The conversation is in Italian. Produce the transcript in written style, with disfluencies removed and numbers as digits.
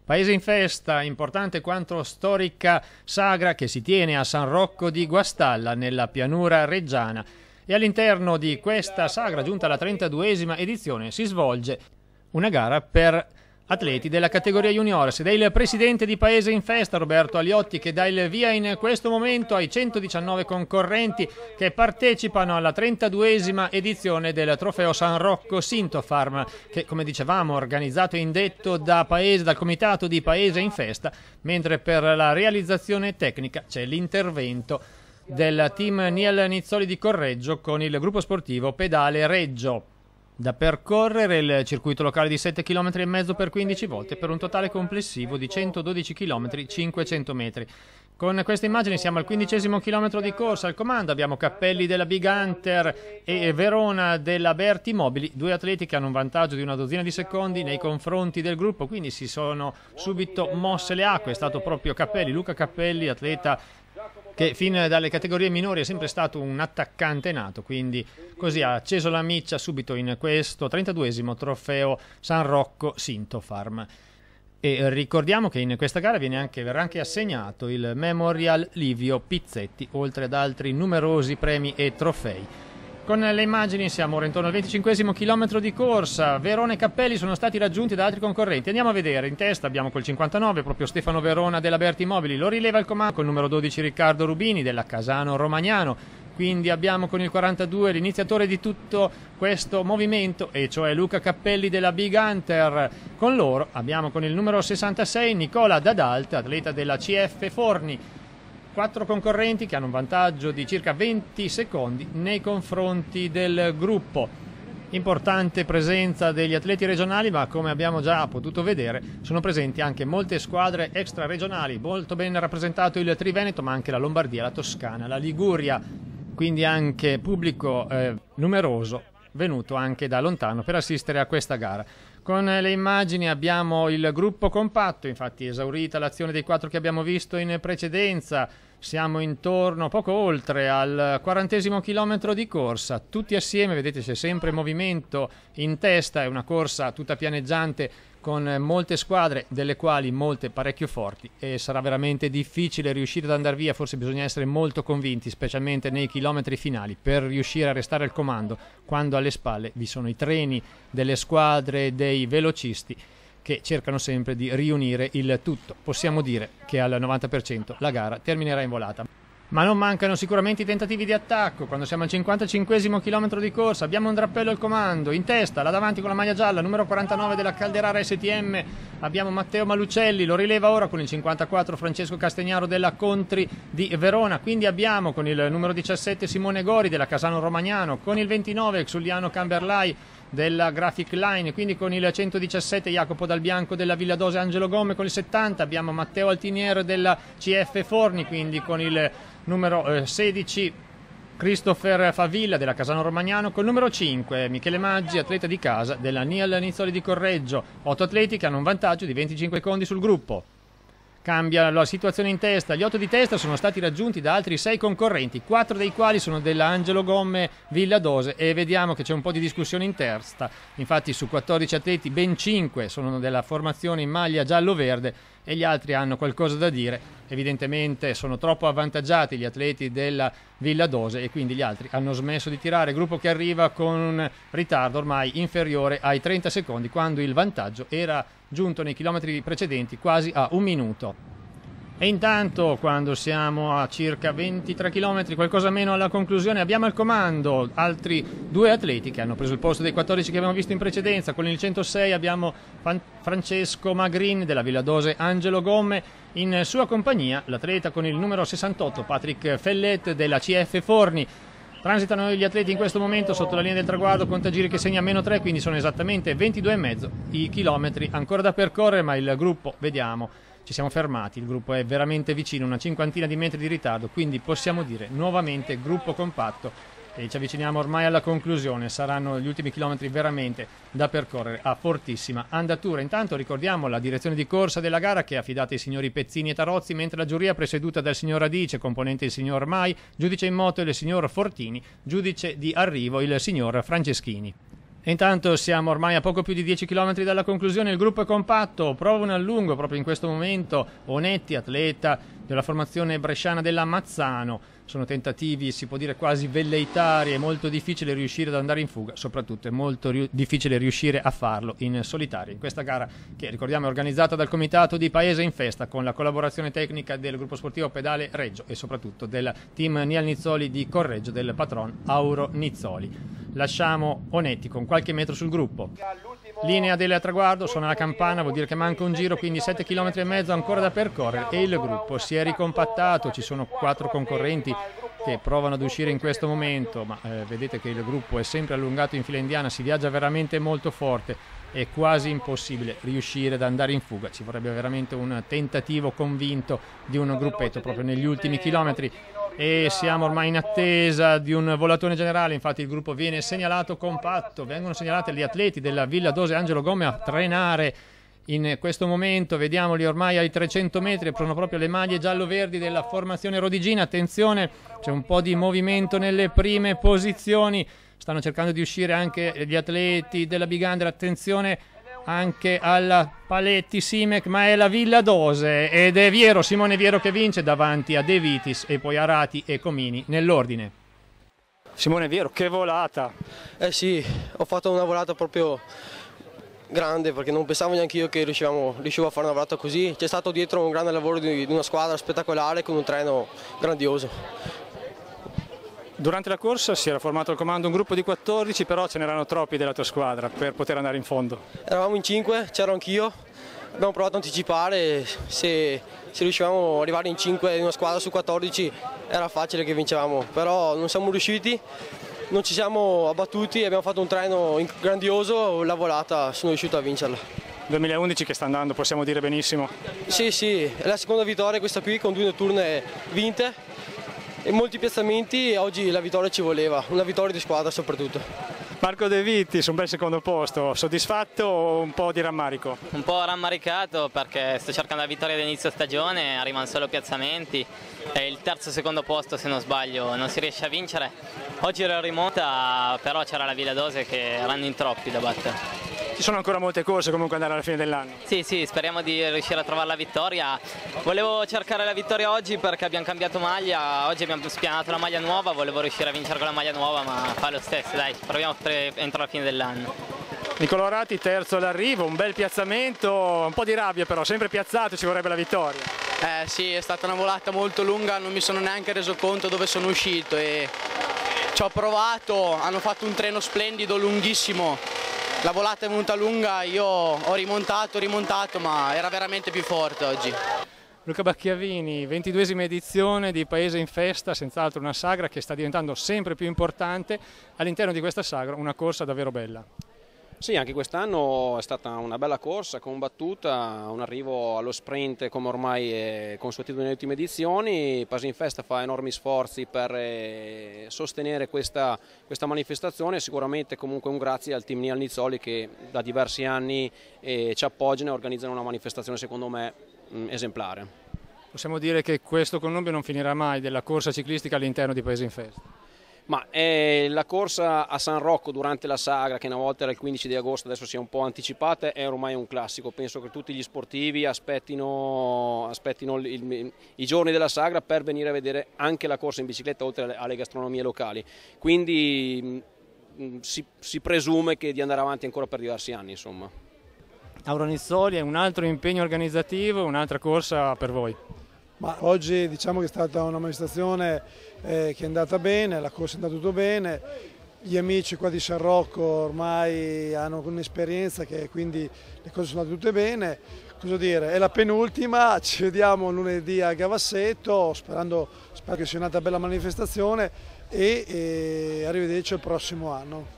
Paese in festa, importante quanto storica sagra che si tiene a San Rocco di Guastalla, nella pianura reggiana. E all'interno di questa sagra, giunta alla 32esima edizione, si svolge una gara per atleti della categoria juniores ed è il presidente di Paese in Festa, Roberto Aliotti, che dà il via in questo momento ai 119 concorrenti che partecipano alla 32esima edizione del trofeo San Rocco Sintofarm, che, come dicevamo, è organizzato e indetto dal comitato di Paese in Festa, mentre per la realizzazione tecnica c'è l'intervento del team Niel Nizzoli di Correggio con il gruppo sportivo Pedale Reggio. Da percorrere il circuito locale di 7,5 km per 15 volte per un totale complessivo di 112 km 500 metri. Con queste immagini siamo al 15° chilometro di corsa. Al comando abbiamo Cappelli della Big Hunter e Verona della Berti Mobili, due atleti che hanno un vantaggio di una dozzina di secondi nei confronti del gruppo, quindi si sono subito mosse le acque. È stato proprio Cappelli, Luca Cappelli, atleta che fin dalle categorie minori è sempre stato un attaccante nato, quindi così ha acceso la miccia subito in questo 32esimo trofeo San Rocco Sintofarm. E ricordiamo che in questa gara verrà anche assegnato il Memorial Livio Pizzetti, oltre ad altri numerosi premi e trofei. Con le immagini siamo ora intorno al 25° chilometro di corsa. Verona e Cappelli sono stati raggiunti da altri concorrenti. Andiamo a vedere. In testa abbiamo col 59 proprio Stefano Verona della Berti Mobili. Lo rileva il comando col numero 12 Riccardo Rubini della Casano Romagnano. Quindi abbiamo con il 42 l'iniziatore di tutto questo movimento, e cioè Luca Cappelli della Big Hunter. Con loro abbiamo con il numero 66 Nicola Dadalt, atleta della CF Forni. 4 concorrenti che hanno un vantaggio di circa 20 secondi nei confronti del gruppo. Importante presenza degli atleti regionali, ma come abbiamo già potuto vedere sono presenti anche molte squadre extraregionali, molto ben rappresentato il Triveneto, ma anche la Lombardia, la Toscana, la Liguria, quindi anche pubblico numeroso venuto anche da lontano per assistere a questa gara. Con le immagini abbiamo il gruppo compatto, infatti esaurita l'azione dei 4 che abbiamo visto in precedenza, siamo intorno, poco oltre al 40° chilometro di corsa, tutti assieme, vedete c'è sempre movimento in testa, è una corsa tutta pianeggiante con molte squadre, delle quali molte parecchio forti, e sarà veramente difficile riuscire ad andare via, forse bisogna essere molto convinti, specialmente nei chilometri finali, per riuscire a restare al comando quando alle spalle vi sono i treni delle squadre dei velocisti che cercano sempre di riunire il tutto. Possiamo dire che al 90% la gara terminerà in volata. Ma non mancano sicuramente i tentativi di attacco. Quando siamo al 55° chilometro di corsa abbiamo un drappello al comando, in testa, là davanti con la maglia gialla, numero 49 della Calderara STM, abbiamo Matteo Malucelli, lo rileva ora con il 54 Francesco Castagnaro della Contri di Verona, quindi abbiamo con il numero 17 Simone Gori della Casano Romagnano, con il 29 Xuliano Camberlai della Graphic Line, quindi con il 117 Jacopo Dal Bianco della Villa Dose Angelo Gomme, con il 70 abbiamo Matteo Altinier della CF Forni, quindi con il numero 16 Christopher Favilla della Casano Romagnano, col numero 5 Michele Maggi, atleta di casa della Niel Nizzoli di Correggio. 8 atleti che hanno un vantaggio di 25 secondi sul gruppo. Cambia la situazione in testa, gli 8 di testa sono stati raggiunti da altri 6 concorrenti, 4 dei quali sono della Angelo Gomme Villa Dose, e vediamo che c'è un po' di discussione in testa. Infatti su 14 atleti ben 5 sono della formazione in maglia giallo-verde e gli altri hanno qualcosa da dire. Evidentemente sono troppo avvantaggiati gli atleti della Villa Dose e quindi gli altri hanno smesso di tirare, gruppo che arriva con un ritardo ormai inferiore ai 30 secondi, quando il vantaggio era giunto nei chilometri precedenti quasi a un minuto. E intanto, quando siamo a circa 23 km, qualcosa meno alla conclusione, abbiamo al comando altri 2 atleti che hanno preso il posto dei 14 che abbiamo visto in precedenza. Con il 106 abbiamo Francesco Magrin della Villa Dose Angelo Gomme, in sua compagnia l'atleta con il numero 68 Patrick Fellet della CF Forni. Transitano gli atleti in questo momento sotto la linea del traguardo, contagiri che segna -3, quindi sono esattamente 22,5 i chilometri ancora da percorrere, ma il gruppo, vediamo, ci siamo fermati, il gruppo è veramente vicino, una cinquantina di metri di ritardo, quindi possiamo dire nuovamente gruppo compatto e ci avviciniamo ormai alla conclusione. Saranno gli ultimi chilometri veramente da percorrere a fortissima andatura. Intanto ricordiamo la direzione di corsa della gara, che è affidata ai signori Pezzini e Tarozzi, mentre la giuria è presieduta dal signor Radice, componente il signor Mai, giudice in moto il signor Fortini, giudice di arrivo il signor Franceschini. E intanto siamo ormai a poco più di 10 km dalla conclusione, il gruppo è compatto, prova un allungo proprio in questo momento, Onetti, atleta della formazione bresciana della Mazzano. Sono tentativi, si può dire quasi velleitari, è molto difficile riuscire ad andare in fuga, soprattutto è molto difficile riuscire a farlo in solitario. In questa gara, che ricordiamo è organizzata dal Comitato di Paese in Festa, con la collaborazione tecnica del gruppo sportivo Pedale Reggio e soprattutto del team Nial Nizzoli di Correggio, del patron Auro Nizzoli. Lasciamo Onetti con qualche metro sul gruppo. Linea del traguardo, suona la campana, vuol dire che manca un giro, quindi 7,5 km ancora da percorrere e il gruppo si è ricompattato. Ci sono 4 concorrenti che provano ad uscire in questo momento, ma vedete che il gruppo è sempre allungato in fila indiana, si viaggia veramente molto forte, è quasi impossibile riuscire ad andare in fuga, ci vorrebbe veramente un tentativo convinto di un gruppetto proprio negli ultimi chilometri. E siamo ormai in attesa di un volatone generale, infatti il gruppo viene segnalato compatto, vengono segnalati gli atleti della Villa Dose Angelo Gome a trenare in questo momento, vediamoli ormai ai 300 metri, sono proprio le maglie giallo-verdi della formazione rodigina, attenzione c'è un po' di movimento nelle prime posizioni, stanno cercando di uscire anche gli atleti della Big Under, attenzione anche alla Paletti Simec, ma è la Villa Dose ed è Viero, Simone Viero che vince davanti a De Vitis e poi Arati e Comini nell'ordine. Simone Viero, che volata! Sì, ho fatto una volata proprio grande perché non pensavo neanche io che riuscivo a fare una volata così. C'è stato dietro un grande lavoro di una squadra spettacolare con un treno grandioso. Durante la corsa si era formato al comando un gruppo di 14, però ce n'erano troppi della tua squadra per poter andare in fondo. Eravamo in 5, c'ero anch'io, abbiamo provato a anticipare, se riuscivamo ad arrivare in 5 in una squadra su 14 era facile che vincevamo, però non siamo riusciti, non ci siamo abbattuti, abbiamo fatto un treno grandioso, la volata sono riuscito a vincerla. 2011 che sta andando, possiamo dire benissimo. Sì, è la seconda vittoria questa qui con 2 notturne vinte. E molti piazzamenti, oggi la vittoria ci voleva, una vittoria di squadra soprattutto. Marco De Vitis, un bel secondo posto, soddisfatto o un po' di rammarico? Un po' rammaricato perché sto cercando la vittoria all'inizio stagione, arrivano solo piazzamenti, è il terzo secondo posto se non sbaglio, non si riesce a vincere. Oggi ero in rimonta, però c'era la Villa Dose che erano in troppi da battere. Ci sono ancora molte corse comunque andare alla fine dell'anno. Sì, speriamo di riuscire a trovare la vittoria. Volevo cercare la vittoria oggi perché abbiamo cambiato maglia, oggi abbiamo spianato la maglia nuova, volevo riuscire a vincere con la maglia nuova, ma fa lo stesso, dai, proviamo entro la fine dell'anno. Nicolò Arati terzo all'arrivo, un bel piazzamento, un po' di rabbia però, sempre piazzato, ci vorrebbe la vittoria. Sì, è stata una volata molto lunga, non mi sono neanche reso conto dove sono uscito e ci ho provato, hanno fatto un treno splendido, lunghissimo. La volata è venuta lunga, io ho rimontato, ma era veramente più forte oggi. Luca Bacchiavini, 22esima edizione di Paese in Festa, senz'altro una sagra che sta diventando sempre più importante. All'interno di questa sagra una corsa davvero bella. Sì, anche quest'anno è stata una bella corsa, combattuta, un arrivo allo sprint come ormai è consuetudine nelle ultime edizioni. Paese in Festa fa enormi sforzi per sostenere questa manifestazione, sicuramente comunque un grazie al team Nial Nizzoli che da diversi anni ci appoggiano e organizzano una manifestazione secondo me esemplare. Possiamo dire che questo connubio non finirà mai della corsa ciclistica all'interno di Paese in Festa? Ma la corsa a San Rocco durante la sagra, che una volta era il 15 di agosto, adesso si è un po' anticipata, è ormai un classico. Penso che tutti gli sportivi aspettino i giorni della sagra per venire a vedere anche la corsa in bicicletta, oltre alle gastronomie locali. Quindi si presume che di andare avanti ancora per diversi anni, insomma. Auro Nizzoli è un altro impegno organizzativo, un'altra corsa per voi. Ma oggi diciamo che è stata una manifestazione che è andata bene, la corsa è andata tutto bene, gli amici qua di San Rocco ormai hanno un'esperienza che quindi le cose sono andate tutte bene. Cosa dire, è la penultima, ci vediamo lunedì a Gavassetto, spero che sia una bella manifestazione e arrivederci al prossimo anno.